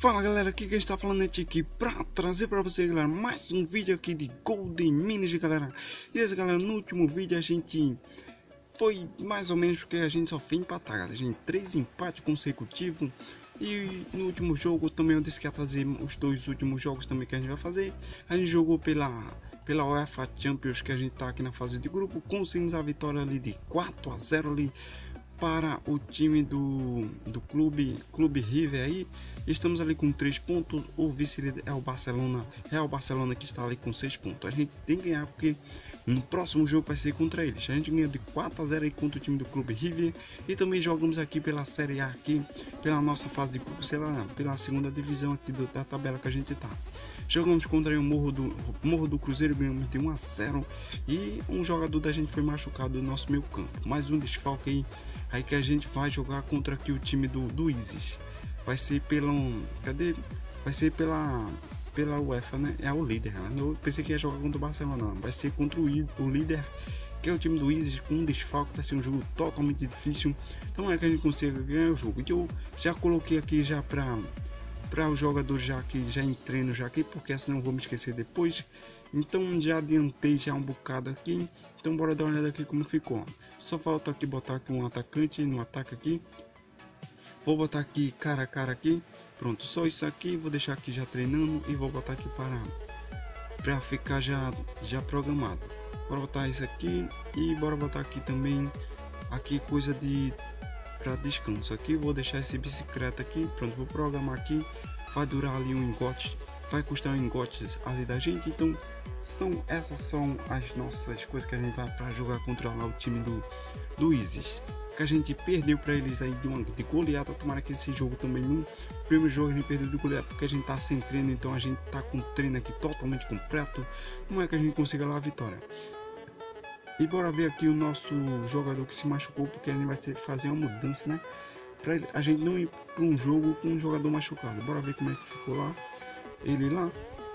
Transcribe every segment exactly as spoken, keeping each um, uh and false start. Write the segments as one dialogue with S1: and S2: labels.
S1: Fala galera, aqui quem está falando é Tiki pra trazer para você, galera, mais um vídeo aqui de Golden Minions, galera. E esse, galera, no último vídeo a gente foi mais ou menos que a gente só fez empatar, galera. A gente três empates consecutivos. E no último jogo também eu disse que ia trazer os dois últimos jogos também que a gente vai fazer. A gente jogou pela pela UEFA Champions, que a gente tá aqui na fase de grupo. Conseguimos a vitória ali de quatro a zero ali para o time do, do clube, clube River aí. Estamos ali com três pontos, o vice-líder é o Barcelona, é o Barcelona que está ali com seis pontos. A gente tem que ganhar porque no próximo jogo vai ser contra eles. A gente ganha de quatro a zero aí contra o time do clube River. E também jogamos aqui pela Série A, aqui pela nossa fase de grupo, sei lá, pela segunda divisão aqui do, da tabela que a gente tá. Jogamos contra o Morro do, Morro do Cruzeiro, ganhamos de um a zero. E um jogador da gente foi machucado no nosso meio campo. Mais um desfalque aí, aí que a gente vai jogar contra aqui o time do, do Isis. Vai ser pela... Cadê? Vai ser pela... Pela UEFA, né? É o líder, né? Eu pensei que ia jogar contra o Barcelona, não. Vai ser contra o, o líder, que é o time do Isis, com um desfalque. Vai ser um jogo totalmente difícil. Então é que a gente consiga ganhar o jogo. E eu já coloquei aqui já para... para os jogadores já que já em treino já aqui, porque senão vou me esquecer depois. Então já adiantei já um bocado aqui. Então bora dar uma olhada aqui como ficou. Só falta aqui botar aqui um atacante no ataque aqui. Vou botar aqui cara a cara aqui. Pronto, só isso aqui. Vou deixar aqui já treinando e vou botar aqui para para ficar já já programado. Bora botar isso aqui e bora botar aqui também aqui coisa de para descanso aqui. Vou deixar esse bicicleta aqui. Pronto, vou programar aqui. Vai durar ali um engote, vai custar um engote ali da gente. Então são essas são as nossas coisas que a gente vai para jogar contra lá o time do do Isis, que a gente perdeu para eles aí de uma de goleada. Tomara que esse jogo também no primeiro jogo a gente perdeu de goleada, porque a gente tá sem treino, então a gente tá com treino aqui totalmente completo. Como é que a gente consiga lá a vitória? E bora ver aqui o nosso jogador que se machucou, porque a gente vai ter que fazer uma mudança, né? Pra a gente não ir para um jogo com um jogador machucado. Bora ver como é que ficou lá. Ele lá.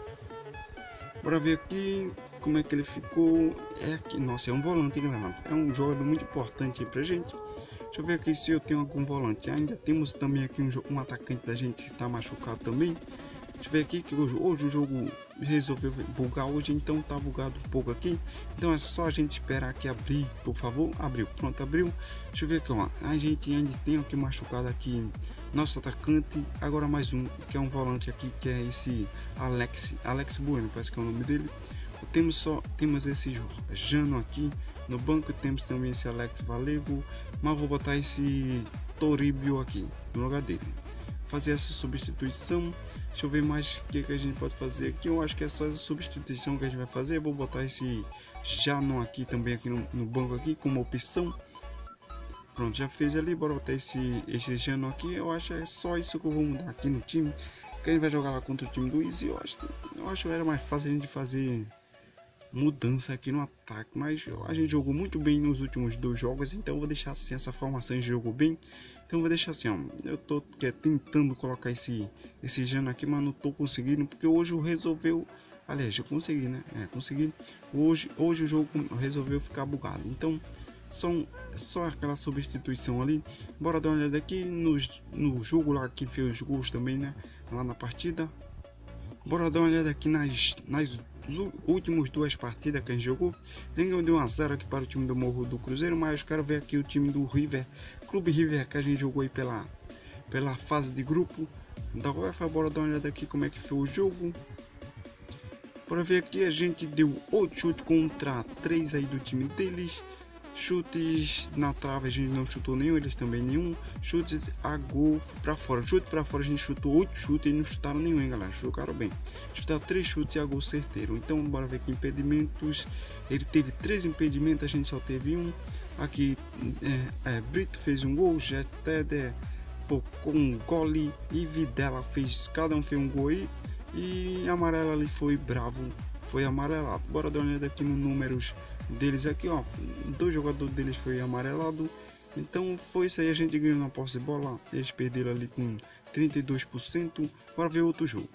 S1: Bora ver aqui como é que ele ficou. É aqui, nossa, é um volante, galera. É um jogador muito importante aí pra gente. Deixa eu ver aqui se eu tenho algum volante. Ainda temos também aqui um, um atacante da gente que tá machucado também. Deixa eu ver aqui que hoje, hoje o jogo resolveu bugar hoje, então tá bugado um pouco aqui. Então é só a gente esperar aqui abrir, por favor. Abriu, pronto, abriu. Deixa eu ver aqui, ó. A gente ainda tem aqui machucado aqui nosso atacante. Agora mais um, que é um volante aqui, que é esse Alex, Alex Bueno, parece que é o nome dele. Temos só, temos esse Jano aqui no banco, temos também esse Alex Valego, mas vou botar esse Toribio aqui no lugar dele. Fazer essa substituição. Deixa eu ver mais o que, que a gente pode fazer aqui. Eu acho que é só essa substituição que a gente vai fazer. Vou botar esse Jano aqui também aqui no, no banco aqui como opção. Pronto, já fez ali. Bora botar esse, esse Jano aqui. Eu acho que é só isso que eu vou mudar aqui no time, que a gente vai jogar lá contra o time do Easy. Eu acho, eu acho que era mais fácil a gente fazer mudança aqui no ataque, mas a gente jogou muito bem nos últimos dois jogos, então eu vou deixar assim essa formação. A gente jogou bem, então eu vou deixar assim, ó. Eu tô é, tentando colocar esse esse Jano aqui, mas não tô conseguindo, porque hoje o resolveu, aliás, eu consegui, né? É, consegui. Hoje hoje o jogo resolveu ficar bugado, então são só aquela substituição ali. Bora dar uma olhada aqui no, no jogo lá que fez os gols também, né? Lá na partida. Bora dar uma olhada aqui nas nas últimas duas partidas que a gente jogou. Ganhou de um a zero aqui para o time do Morro do Cruzeiro, mas eu quero ver aqui o time do River, Clube River, que a gente jogou aí pela, pela fase de grupo da UEFA. Bora dar uma olhada aqui como é que foi o jogo. Bora ver aqui, a gente deu oito chutes contra três aí do time deles. Chutes na trave a gente não chutou nenhum, eles também nenhum. Chutes a gol para fora, chute para fora a gente chutou oito chutes e não chutaram nenhum, hein, galera. Jogaram bem, chutaram três chutes e a gol certeiro. Então bora ver aqui impedimentos. Ele teve três impedimentos, a gente só teve um. Aqui é, é, Brito fez um gol, Jet Teder com um gole e Videla fez, cada um fez um gol aí. E amarela ali foi Bravo, foi amarelado. Bora dar uma olhada aqui nos números deles aqui, ó. Dois jogadores deles foi amarelado. Então foi isso aí, a gente ganhou na posse de bola. Eles perderam ali com trinta e dois por cento. Bora ver outro jogo.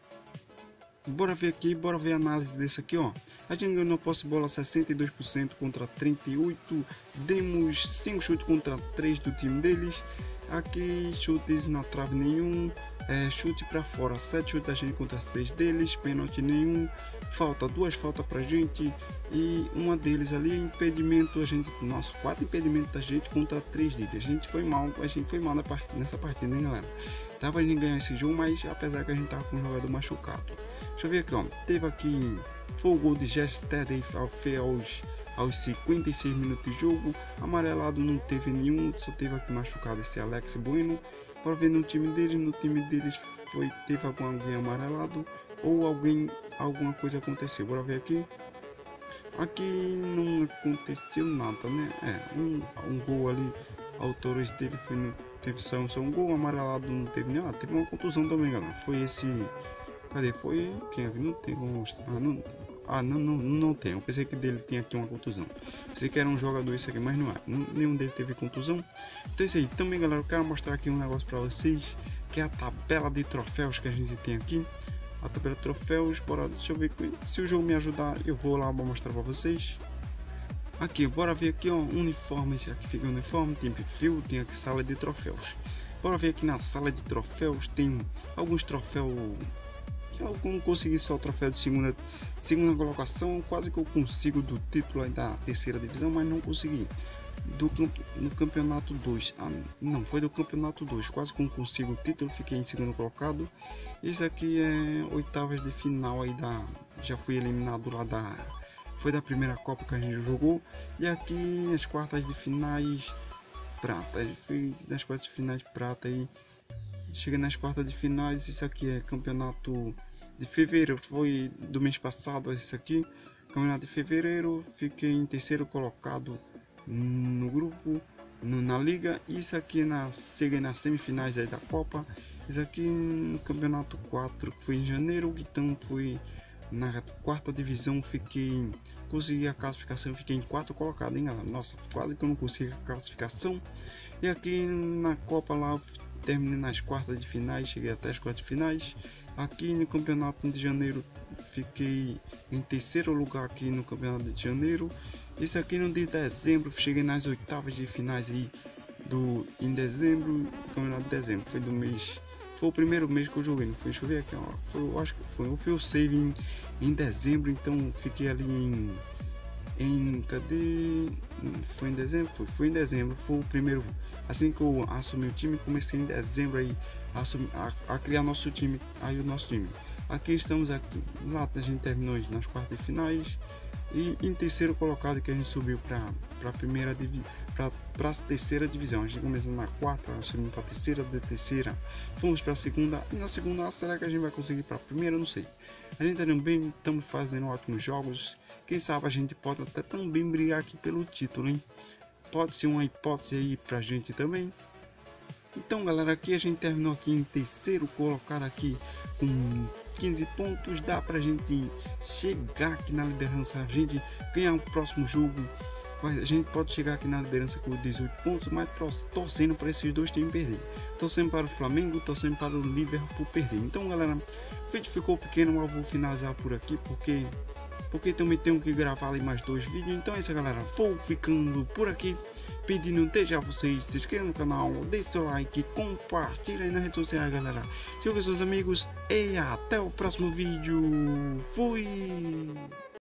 S1: Bora ver aqui, bora ver a análise desse aqui, ó. A gente ganhou na posse de bola sessenta e dois por cento contra trinta e oito por cento. Demos cinco chutes contra três do time deles. Aqui chutes na trave nenhum. é, chute para fora, sete chutes da gente contra seis deles, pênalti nenhum, falta, duas faltas pra gente e uma deles ali, impedimento, a gente, nossa, quatro impedimentos da gente contra três deles. A gente foi mal, a gente foi mal na part, nessa partida, hein, galera? Dava pra gente ganhar esse jogo, mas apesar que a gente tava com um jogador machucado. Deixa eu ver aqui, ó, teve aqui, foi o gol de Gested aos, aos cinquenta e seis minutos de jogo, amarelado não teve nenhum, só teve aqui machucado esse Alex Bueno. Para ver no time deles, no time deles foi, teve algum alguém amarelado ou alguém, alguma coisa aconteceu. Bora ver aqui. Aqui não aconteceu nada, né? É, um, um gol ali, autores dele foi no, teve só, só um gol, amarelado não teve nenhum. Ah, teve uma contusão também, galera. Foi esse, cadê? Foi quem? Não tem como mostrar. Ah, não. Ah, não, não, não tem. Eu pensei que dele tinha aqui uma contusão. Pensei que era um jogador isso aqui, mas não é. Nenhum dele teve contusão. Então é isso aí. Também, galera, eu quero mostrar aqui um negócio pra vocês, que é a tabela de troféus que a gente tem aqui. A tabela de troféus, bora, deixa eu ver se o jogo me ajudar, eu vou lá vou mostrar pra vocês. Aqui, bora ver aqui, ó, uniformes. Aqui fica o uniforme, tem perfil, tem aqui sala de troféus. Bora ver aqui na sala de troféus, tem alguns troféus. Eu não consegui só o troféu de segunda, segunda colocação, quase que eu consigo do título aí da terceira divisão, mas não consegui. Do, no campeonato dois, ah, não, foi do campeonato dois, quase que eu consigo o título, fiquei em segundo colocado. Esse aqui é oitavas de final aí da, já fui eliminado lá da, foi da primeira Copa que a gente jogou. E aqui as quartas de finais prata, fui nas quartas de finais prata aí. Cheguei nas quartas de finais. Isso aqui é campeonato de fevereiro, foi do mês passado. Isso aqui, campeonato de fevereiro, fiquei em terceiro colocado no grupo, no, na liga. Isso aqui na cheguei nas semifinais aí da Copa. Isso aqui no campeonato quatro, que foi em janeiro, então fui na quarta divisão, fiquei consegui a classificação, fiquei em quarto colocado, hein, galera? Nossa, quase que eu não consegui a classificação. E aqui na Copa lá terminei nas quartas de finais, cheguei até as quartas de finais. Aqui no campeonato de janeiro fiquei em terceiro lugar aqui no campeonato de janeiro. Esse aqui no de dezembro cheguei nas oitavas de finais aí do em dezembro, campeonato de dezembro, foi do mês, foi o primeiro mês que eu joguei, não foi? Deixa eu ver aqui, ó, foi, eu acho que foi, eu fui o save em, em dezembro, então fiquei ali em em cadê? Foi em dezembro? Foi, foi em dezembro, foi o primeiro. Assim que eu assumi o time, comecei em dezembro aí a, assumir, a, a criar nosso time, aí o nosso time. Aqui estamos aqui, lá a gente terminou nas quartas de finais e em terceiro colocado que a gente subiu para para primeira divisão, para a terceira divisão. A gente começou na quarta, subimos para a terceira, de terceira fomos para a segunda e na segunda será que a gente vai conseguir para a primeira? Não sei. A gente também estamos fazendo ótimos jogos. Quem sabe a gente pode até também brigar aqui pelo título, hein? Pode ser uma hipótese aí pra gente também. Então, galera, aqui a gente terminou aqui em terceiro colocado aqui com quinze pontos. Dá pra gente chegar aqui na liderança, a gente ganhar o próximo jogo. A gente pode chegar aqui na liderança com dezoito pontos, mas torcendo para esses dois times perder. Torcendo para o Flamengo, torcendo para o Liverpool perder. Então, galera, o vídeo ficou pequeno, mas eu vou finalizar por aqui, porque porque também tenho que gravar ali mais dois vídeos. Então é isso, galera, vou ficando por aqui, pedindo desde já vocês se inscrevam no canal, deixe seu like, compartilhem nas redes sociais, galera, siga seus amigos e até o próximo vídeo. Fui!